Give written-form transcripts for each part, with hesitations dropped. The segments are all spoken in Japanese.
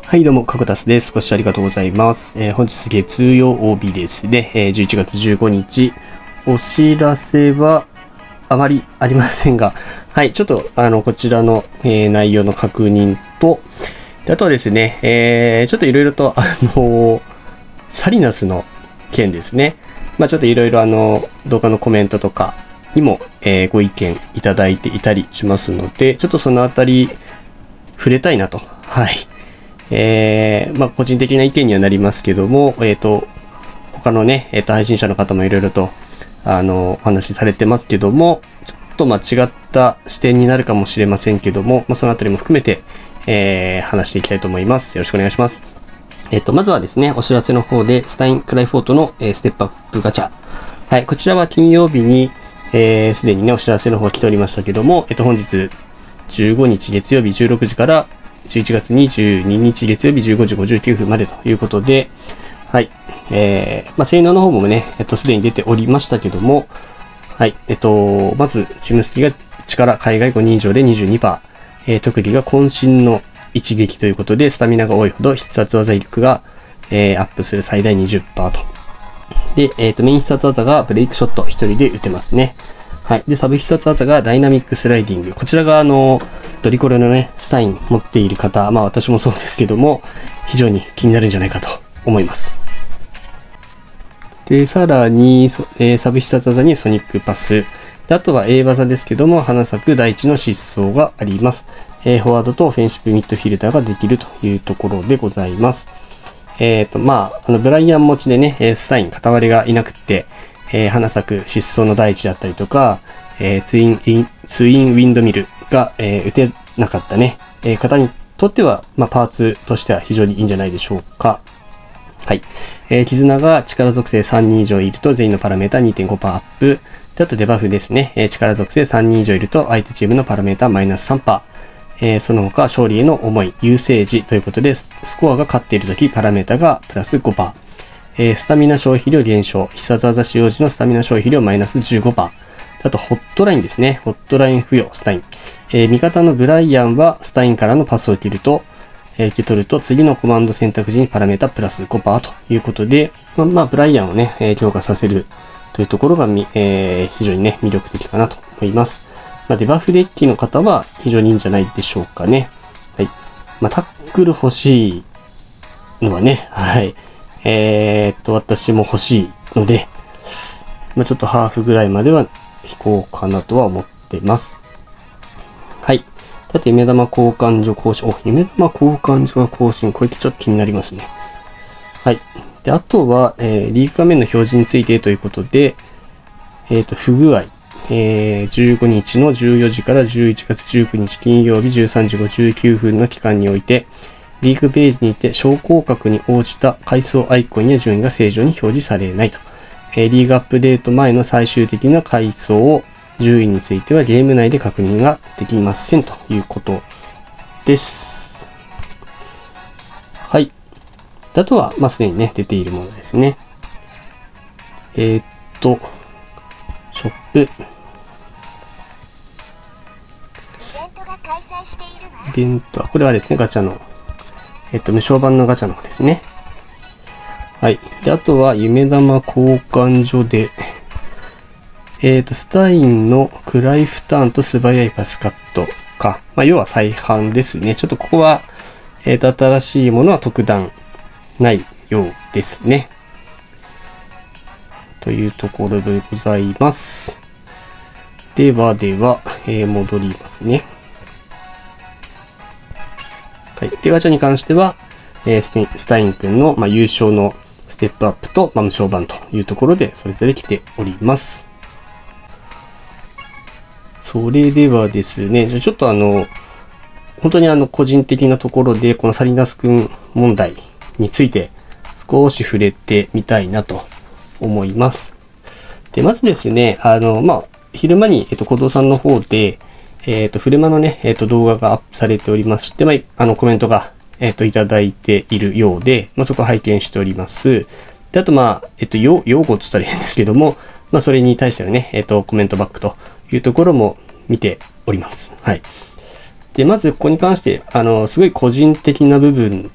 はい、どうも、かこたすです。ご視聴ありがとうございます。本日月曜日ですね、11月15日。お知らせはあまりありませんが、はい、ちょっと、こちらの、内容の確認と、あとはですね、ちょっといろいろと、サリナスの件ですね。ちょっといろいろ動画のコメントとかにも、ご意見いただいていたりしますので、ちょっとそのあたり、触れたいなと。はい。個人的な意見にはなりますけども、他のね、配信者の方もいろいろと、お話しされてますけども、ちょっと違った視点になるかもしれませんけども、そのあたりも含めて、話していきたいと思います。よろしくお願いします。まずはですね、お知らせの方で、スタインクライフォートの、ステップアップガチャ。はい、こちらは金曜日に、すでにね、お知らせの方来ておりましたけども、本日15日月曜日16時から、11月22日月曜日15時59分までということで、はい。性能の方もね、すでに出ておりましたけども、はい。まず、チムスキが力、海外5人以上で 22%、特技が渾身の一撃ということで、スタミナが多いほど必殺技威力が、アップする最大 20% と。で、メイン必殺技がブレイクショット、一人で打てますね。はい。で、サブ必殺技がダイナミックスライディング。こちらがドリコレのね、スタイン持っている方、私もそうですけども、非常に気になるんじゃないかと思います。で、さらに、サブ必殺技にソニックパス。で、あとは A 技ですけども、花咲く大地の疾走があります。フォワードとオフェンシブミッドフィルダーができるというところでございます。ブライアン持ちでね、スタイン、片割れがいなくて、花咲く疾走の大地だったりとか、ツインウィンドミルが、打てなかったね、方にとっては、パーツとしては非常にいいんじゃないでしょうか。はい。絆が力属性3人以上いると全員のパラメータ 2.5% アップ。で、あとデバフですね。力属性3人以上いると相手チームのパラメータマイナス 3%。その他勝利への思い、優勢時ということで、スコアが勝っているときパラメータがプラス 5%。スタミナ消費量減少。必殺技使用時のスタミナ消費量マイナス 15%。あと、ホットラインですね。ホットライン付与、スタイン。味方のブライアンはスタインからのパスを受け取ると、次のコマンド選択時にパラメータプラス 5% ということで、ブライアンをね、強化させるというところが非常にね、魅力的かなと思います。デバフデッキの方は非常にいいんじゃないでしょうかね。はい。タックル欲しいのはね、はい。私も欲しいので、ちょっとハーフぐらいまでは引こうかなとは思ってます。はい。さて、夢玉交換所更新。夢玉交換所が更新。これちょっと気になりますね。はい。で、あとは、リーク画面の表示についてということで、不具合。15日の14時から11月19日金曜日13時59分の期間において、リークページにて小広角に応じた階層アイコンや順位が正常に表示されないと。リーグアップデート前の最終的な階層順位についてはゲーム内で確認ができませんということです。はい。あとは、すでにね、出ているものですね。ショップ。イベント、これはですね、ガチャの、無償版のガチャの方ですね。はい。で、あとは、夢玉交換所で、スタインのクライフターンと素早いパスカットか。要は再販ですね。ちょっとここは、新しいものは特段ないようですね。というところでございます。では、戻りますね。はい。で、ガチャに関しては、スタイン君の、優勝のステップアップと、無償版というところで、それぞれ来ております。それではですね、じゃちょっと本当に個人的なところで、このサリナス君問題について少し触れてみたいなと思います。で、まずですね、昼間に、小堂さんの方で、フレマのね、動画がアップされておりまして、コメントが、いただいているようで、そこを拝見しております。で、あと、用語って言ったら変ですけども、それに対してのね、コメントバックというところも見ております。はい。で、まずここに関して、すごい個人的な部分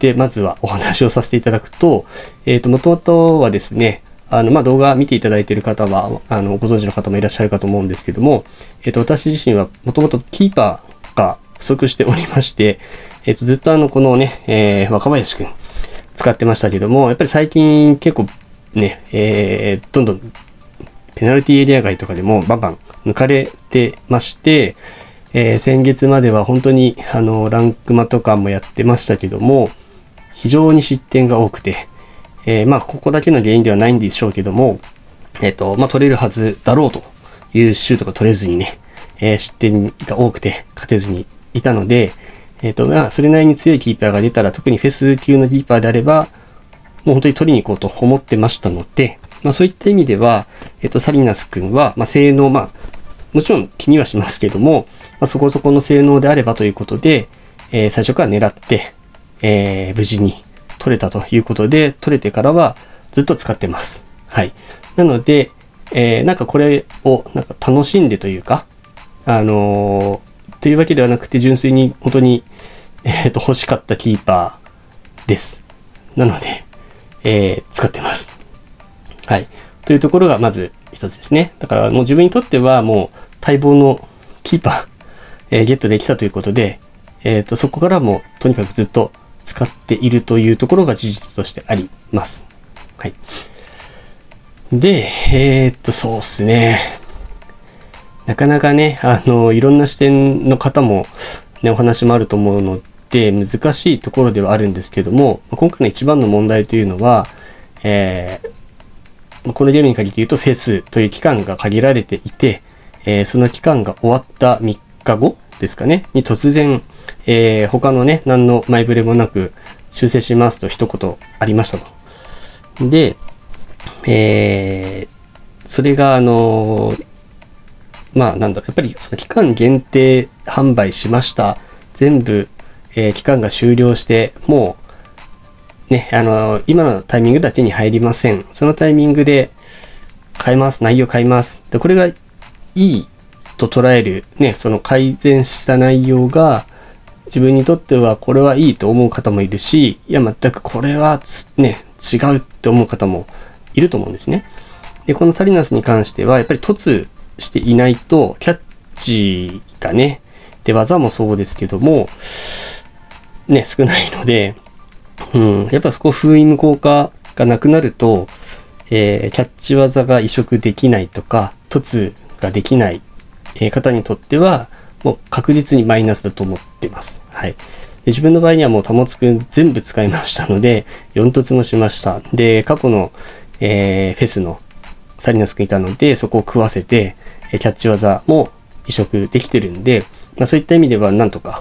て、まずはお話をさせていただくと、もともとはですね、動画見ていただいている方は、ご存知の方もいらっしゃるかと思うんですけども、私自身はもともとキーパーが不足しておりまして、ずっとこのね、若林くん使ってましたけども、やっぱり最近結構ね、どんどんペナルティエリア外とかでもバンバン抜かれてまして、先月までは本当にランクマとかもやってましたけども、非常に失点が多くて、ここだけの原因ではないんでしょうけども、取れるはずだろうというシュートが取れずにね、失点が多くて勝てずにいたので、それなりに強いキーパーが出たら、特にフェス級のキーパーであれば、もう本当に取りに行こうと思ってましたので、そういった意味では、サリナス君は、性能、もちろん気にはしますけども、そこそこの性能であればということで、最初から狙って、無事に取れたということで、取れてからはずっと使ってます。はい。なので、なんかこれをなんか楽しんでというか、というわけではなくて、純粋に本当に、欲しかったキーパーです。なので、使ってます。はい。というところがまず一つですね。だからもう自分にとってはもう待望のキーパー、ゲットできたということで、そこからもとにかくずっと使っているというところが事実としてあります。はい。で、そうですね。なかなかね、いろんな視点の方もね、お話もあると思うので、難しいところではあるんですけども、今回の一番の問題というのは、このゲームに限って言うとフェスという期間が限られていて、その期間が終わった3日後ですかね、に突然、他のね、何の前触れもなく修正しますと一言ありましたと。で、それがやっぱりその期間限定販売しました。全部、期間が終了して、もう、ね、今のタイミングでは手に入りません。そのタイミングで買います。内容買います。で、これがいいと捉える、ね、その改善した内容が、自分にとってはこれはいいと思う方もいるし、いや、全くこれはね、違うって思う方もいると思うんですね。で、このサリナスに関しては、やっぱり突していないと、キャッチがね、で、技もそうですけども、ね、少ないので、やっぱそこ封印効果がなくなると、キャッチ技が移植できないとか、突ができない、方にとっては、もう確実にマイナスだと思ってます。はい。で、自分の場合にはもう保つくん全部使いましたので、4突もしました。で、過去の、フェスのサリナスくんいたので、そこを食わせて、キャッチ技も移植できてるんで、そういった意味ではなんとか、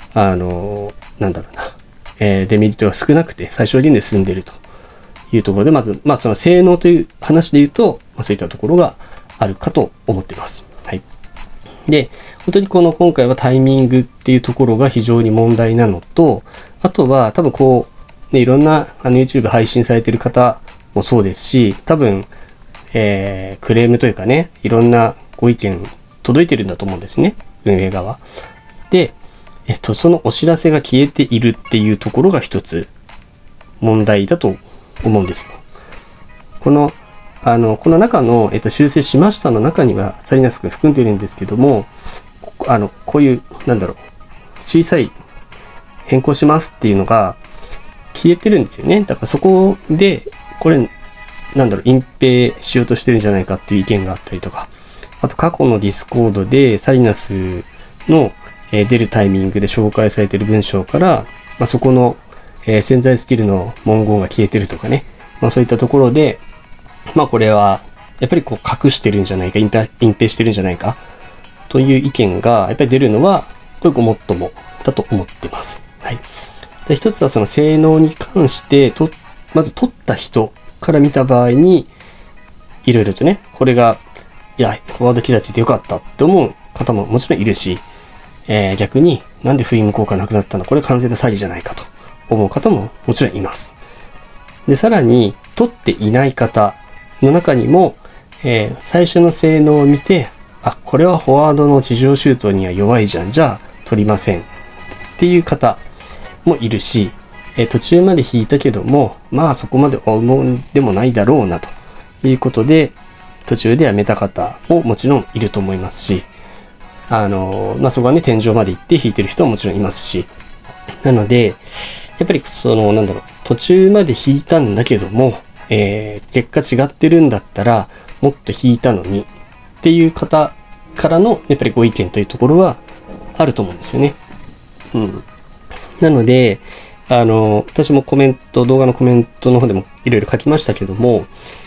デメリットが少なくて最小限で済んでいるというところで、まず、その性能という話で言うと、そういったところがあるかと思っています。はい。で、本当に今回はタイミングっていうところが非常に問題なのと、あとは多分いろんなYouTube 配信されている方もそうですし、多分、クレームというかね、いろんなご意見届いてるんだと思うんですね。運営側。で、そのお知らせが消えているっていうところが一つ問題だと思うんですよ。この中の、修正しましたの中にはサリナス君含んでいるんですけども、こういう、小さい変更しますっていうのが消えてるんですよね。だからそこで、これ、隠蔽しようとしてるんじゃないかっていう意見があったりとか、あと過去のディスコードでサリナスの出るタイミングで紹介されている文章から、そこの、潜在スキルの文言が消えてるとかね、そういったところで、これはやっぱり隠してるんじゃないか、隠蔽してるんじゃないかという意見がやっぱり出るのはこれごもっともだと思ってます。はい。で、一つはその性能に関してまず取った人から見た場合にいろいろとね、これがフォワードキラーついてよかったって思う方ももちろんいるし、逆になんで封印効果なくなったの、これ完全な詐欺じゃないかと思う方ももちろんいます。で、さらに取っていない方の中にも、最初の性能を見て、これはフォワードの地上シュートには弱いじゃん、じゃあ取りませんっていう方もいるし、 途中まで引いたけども、まあそこまで思うんでもないだろうなということで、途中でやめた方ももちろんいると思いますし、まあそこはね、天井まで行って引いてる人はもちろんいますし、なので、やっぱり途中まで引いたんだけども、結果違ってるんだったら、もっと引いたのにっていう方からの、やっぱりご意見というところはあると思うんですよね。なので、私も動画のコメントの方でもいろいろ書きましたけども、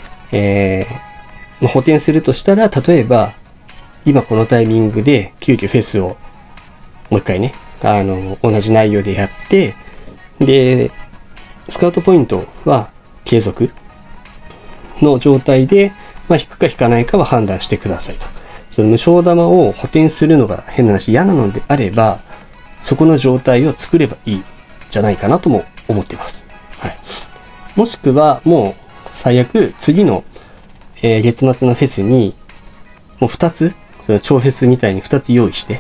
補填するとしたら、例えば、今このタイミングで急遽フェスをもう一回ね、同じ内容でやって、で、スカウトポイントは継続の状態で、まあ、引くか引かないかは判断してくださいと。その無償玉を補填するのが変な話嫌なのであれば、そこの状態を作ればいいじゃないかなとも思っています。はい。もしくはもう最悪次の、月末のフェスにもう2つ、その超フェスみたいに2つ用意して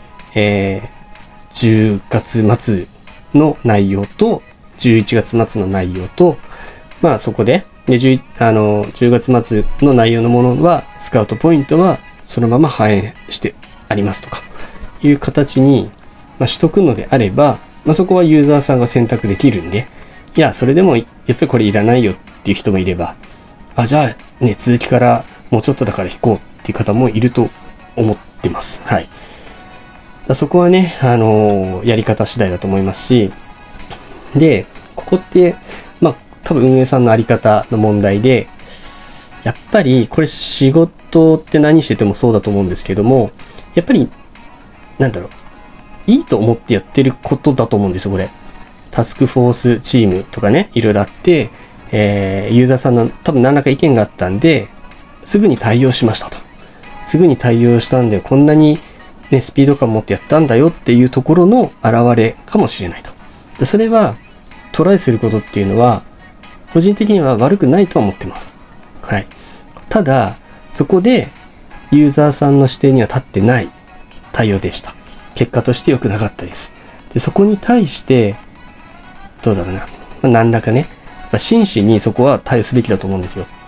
、10月末の内容と11月末の内容と、まあそこで、10月末の内容のものは、スカウトポイントはそのまま反映してありますとか、いう形に、しとくのであれば、そこはユーザーさんが選択できるんで、いや、それでもやっぱりこれいらないよっていう人もいれば、じゃあね、続きからもうちょっとだから引こうっていう方もいると思ってます。はい。そこはね、やり方次第だと思いますし、で、ここって、多分運営さんのあり方の問題で、やっぱりこれ仕事って何しててもそうだと思うんですけども、やっぱり、いいと思ってやってることだと思うんですよ、これ。タスクフォースチームとかね、いろいろあって、ユーザーさんの多分何らか意見があったんで、すぐに対応しましたと。すぐに対応したんで、こんなにね、スピード感持ってやったんだよっていうところの現れかもしれないと。でそれは、トライすることっていうのは、個人的には悪くないとは思ってます。はい。ただ、そこで、ユーザーさんの視点には立ってない対応でした。結果として良くなかったです。で、そこに対して、どうだろうな。何らかね、真摯にそこは対応すべきだと思うんですよ。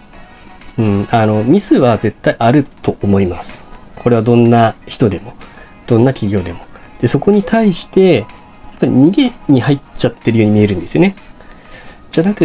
ミスは絶対あると思います。これはどんな人でも、どんな企業でも。で、そこに対して、やっぱり逃げに入っちゃってるように見えるんですよね。じゃなくって、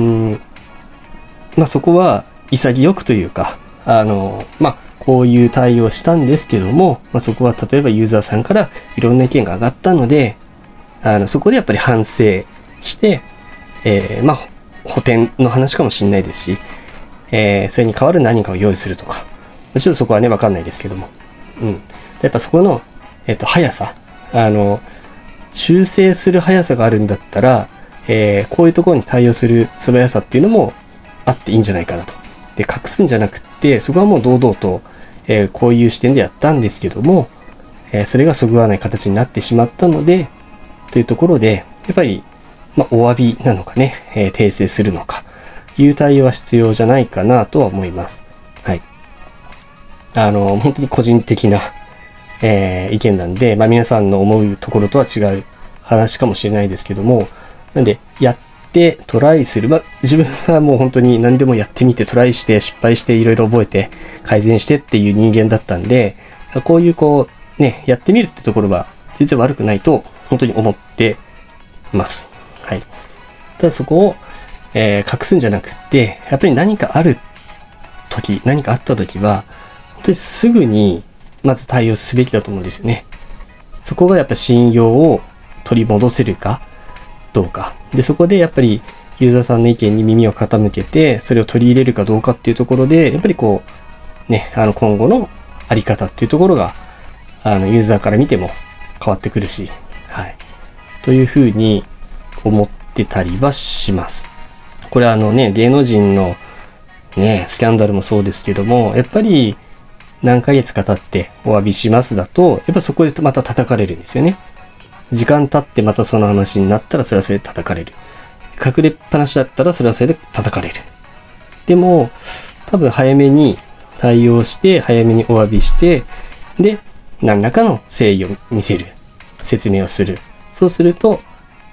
そこは潔くというか、こういう対応したんですけども、そこは例えばユーザーさんからいろんな意見が上がったので、そこでやっぱり反省して、補填の話かもしれないですし、それに代わる何かを用意するとか、ちょっとそこはね、わかんないですけども。やっぱそこの、速さ、修正する速さがあるんだったら、こういうところに対応する素早さっていうのもあっていいんじゃないかなと。で、隠すんじゃなくって、そこはもう堂々と、こういう視点でやったんですけども、それがそぐわない形になってしまったので、というところで、やっぱり、お詫びなのかね、訂正するのか、いう対応は必要じゃないかなとは思います。はい。本当に個人的な、意見なんで、皆さんの思うところとは違う話かもしれないですけども、なんで、やってトライする。自分はもう本当に何でもやってみてトライして失敗していろいろ覚えて改善してっていう人間だったんで、こういうやってみるってところは全然悪くないと本当に思ってます。はい。ただそこを、隠すんじゃなくって、やっぱり何かあった時は、本当にすぐにまず対応すべきだと思うんですよね。そこがやっぱ信用を取り戻せるかどうか。で、そこでやっぱりユーザーさんの意見に耳を傾けて、それを取り入れるかどうかっていうところで、やっぱり今後のあり方っていうところが、ユーザーから見ても変わってくるし、はい。というふうに思ってたりはします。これ芸能人のね、スキャンダルもそうですけども、やっぱり何ヶ月か経ってお詫びしますだと、やっぱそこでまた叩かれるんですよね。時間経ってまたその話になったらそれはそれで叩かれる。隠れっぱなしだったらそれはそれで叩かれる。でも、多分早めに対応して、早めにお詫びして、で、何らかの誠意を見せる。説明をする。そうすると、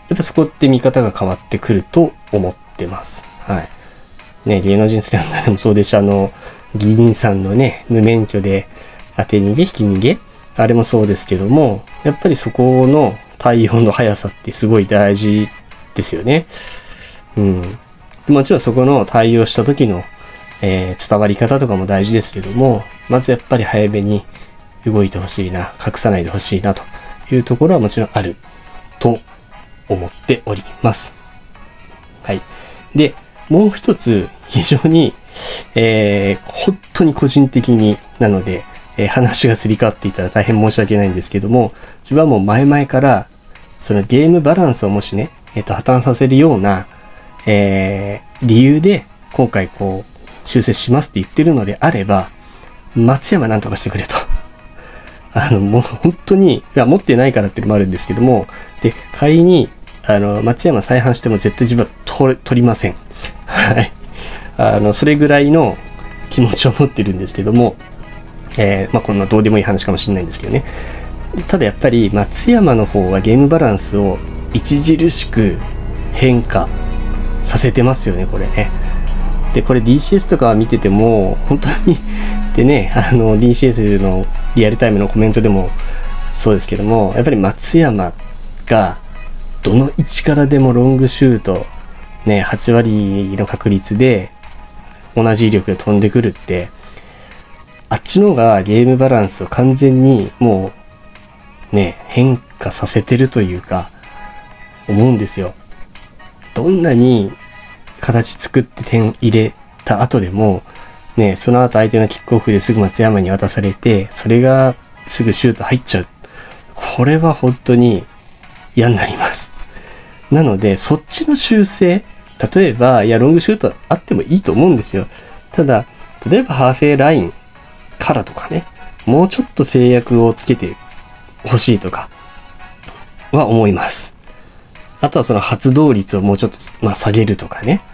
やっぱそこって見方が変わってくると思ってます。はい。ね、芸能人スキャンダルもそうですし、議員さんのね、無免許で当て逃げ、ひき逃げ、あれもそうですけども、やっぱりそこの対応の速さってすごい大事ですよね。うん。もちろんそこの対応した時の、伝わり方とかも大事ですけども、まずやっぱり早めに動いてほしいな、隠さないでほしいなというところはもちろんあると思っております。はい。で、もう一つ非常に、本当に個人的になので、話がすり替わっていたら大変申し訳ないんですけども、自分はもう前々から、そのゲームバランスをもしね、破綻させるような、理由で今回こう修正しますって言ってるのであれば、松山なんとかしてくれと。もう本当に、いや、持ってないからっていうのもあるんですけども、で、仮に、松山再販しても絶対自分は取りません。はい。それぐらいの気持ちを持ってるんですけども、こんなどうでもいい話かもしれないんですけどね。ただやっぱり松山の方はゲームバランスを著しく変化させてますよね、これね。で、これ DCS とか見てても、本当に、でね、DCS のリアルタイムのコメントでもそうですけども、やっぱり松山がどの位置からでもロングシュート、ね、8割の確率で同じ威力で飛んでくるって、あっちのがゲームバランスを完全にもうね、変化させてるというか、思うんですよ。どんなに形作って点入れた後でも、ね、その後相手のキックオフですぐ松山に渡されて、それがすぐシュート入っちゃう。これは本当に嫌になります。なので、そっちの修正、例えば、いや、ロングシュートあってもいいと思うんですよ。ただ、例えばハーフウェイラインからとかね、もうちょっと制約をつけてほしいとかは思います。あとはその発動率をもうちょっと、下げるとかね。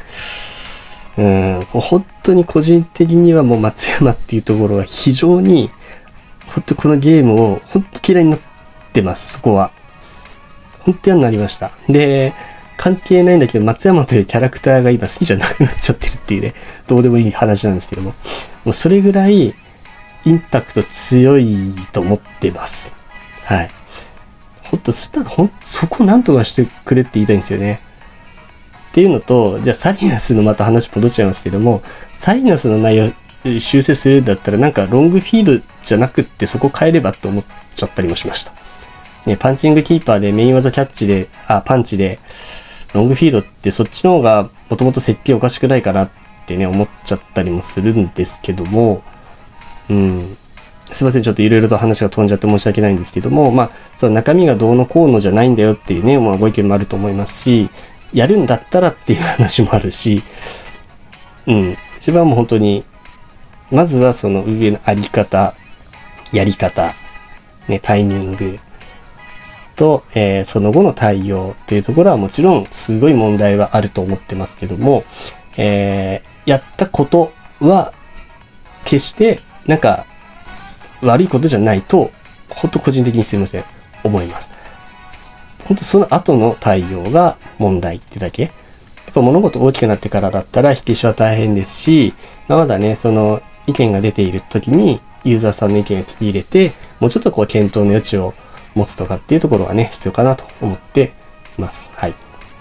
本当に個人的にはもう松山っていうところは非常に、本当このゲームを本当嫌いになってます、そこは。本当嫌になりました。で、関係ないんだけど、松山というキャラクターが今好きじゃなくなっちゃってるっていうね、どうでもいい話なんですけども。もうそれぐらい、インパクト強いと思ってます。はい。ほんと、そこなんとかしてくれって言いたいんですよね。っていうのと、じゃあサリナスのまた話戻っちゃいますけども、サリナスの内容修正するんだったらなんかロングフィードじゃなくってそこ変えればって思っちゃったりもしました。ね、パンチングキーパーでメイン技キャッチで、パンチで、ロングフィードってそっちの方がもともと設計おかしくないかなってね、思っちゃったりもするんですけども、すいません、ちょっといろいろと話が飛んじゃって申し訳ないんですけども、その中身がどうのこうのじゃないんだよっていうね、ご意見もあると思いますし、やるんだったらっていう話もあるし、自分はもう本当に、まずはその上のあり方、やり方、ね、タイミングと、その後の対応というところはもちろんすごい問題はあると思ってますけども、やったことは決してなんか悪いことじゃないと、本当個人的にすいません、思います。本当その後の対応が問題ってだけ。やっぱ物事大きくなってからだったら引き消しは大変ですし、まだね、その意見が出ている時にユーザーさんの意見を聞き入れて、もうちょっとこう検討の余地を持つとかっていうところはね、必要かなと思っています。はい。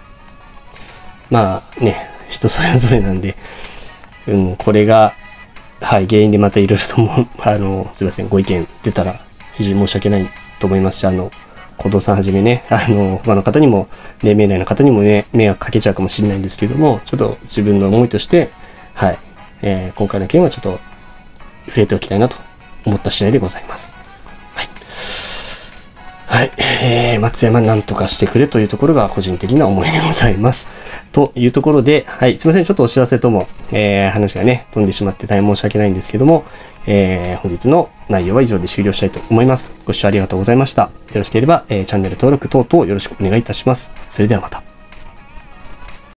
人それぞれなんで、これが、はい、原因でまたいろいろとも、すいません、ご意見出たら非常に申し訳ないと思いますし、近藤さんはじめね、他の方にも、黎明内の方にもね、迷惑かけちゃうかもしれないんですけども、ちょっと自分の思いとして、はい、今回の件はちょっと触れておきたいなと思った次第でございます。はい。松山なんとかしてくれというところが個人的な思いでございます。というところで、はい、すいません、ちょっとお知らせとも、話がね、飛んでしまって大変申し訳ないんですけども、本日の内容は以上で終了したいと思います。ご視聴ありがとうございました。よろしければ、チャンネル登録等々よろしくお願いいたします。それではまた。